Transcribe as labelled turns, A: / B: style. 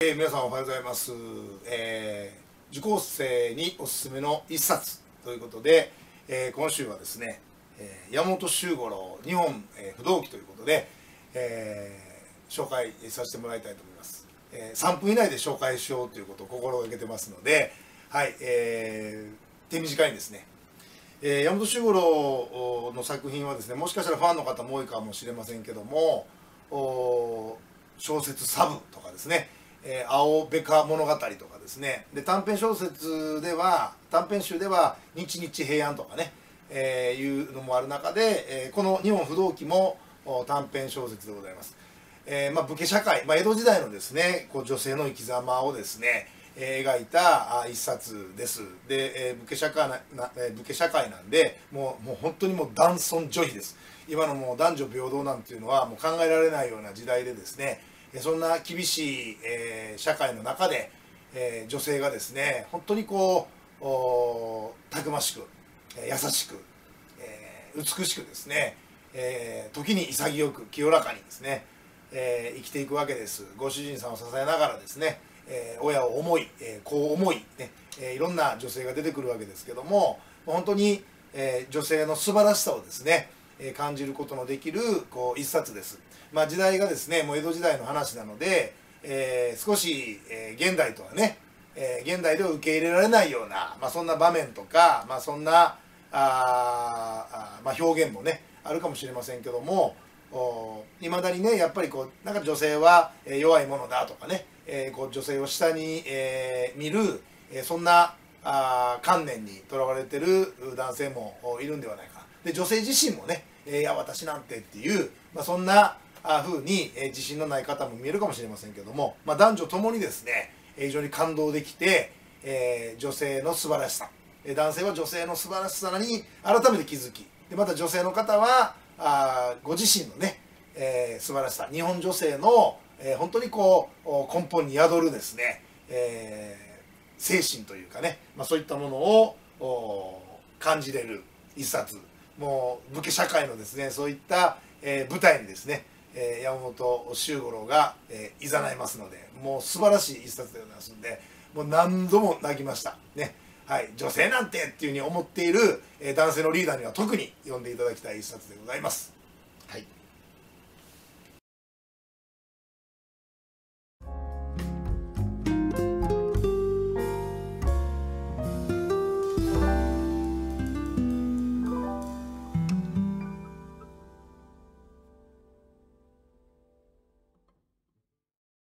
A: 皆さんおはようございます。受講生におすすめの一冊ということで、今週はですね、山本周五郎日本、不動記ということで、紹介させてもらいたいと思います。3分以内で紹介しようということを心がけてますので、はい、手短にですね、山本周五郎の作品はですね、もしかしたらファンの方も多いかもしれませんけども、小説サブとかですね、青べか物語とかですね、で短編小説では短編集では日々平安とかね、いうのもある中で、この日本不動記も短編小説でございます。武家社会、江戸時代のですね女性の生き様をですね描いた一冊です。で、武家社会なんでもう本当にもう男尊女卑です。今のもう男女平等なんていうのはもう考えられないような時代でですね、そんな厳しい、社会の中で、女性がですね本当にたくましく、優しく、美しくですね、時に潔く清らかにですね、生きていくわけです。ご主人さんを支えながらですね、親を思い、子を思い、ね、いろんな女性が出てくるわけですけども、本当に、女性の素晴らしさをですね感じることのできる一冊です。時代がですねもう江戸時代の話なので、少し、現代とはね、現代では受け入れられないような、そんな場面とか、そんな表現もねあるかもしれませんけども、いまだにねやっぱりなんか女性は弱いものだとかね、女性を下に、見る、そんな観念にとらわれてる男性もいるんではないか。で女性自身もね、いや私なんてっていう、そんな風に自信のない方も見えるかもしれませんけども、男女ともにですね非常に感動できて、女性の素晴らしさ、男性は女性の素晴らしさに改めて気づき、でまた女性の方はご自身のね、素晴らしさ、日本女性の、本当に根本に宿るですね、精神というかね、そういったものを感じれる一冊。もう武家社会のですねそういった、舞台にですね、山本周五郎が、いざないますので、もう素晴らしい一冊でございますので、もう何度も泣きましたね。はい、女性なんてっていうふうに思っている、男性のリーダーには特に読んでいただきたい一冊でございます。はい。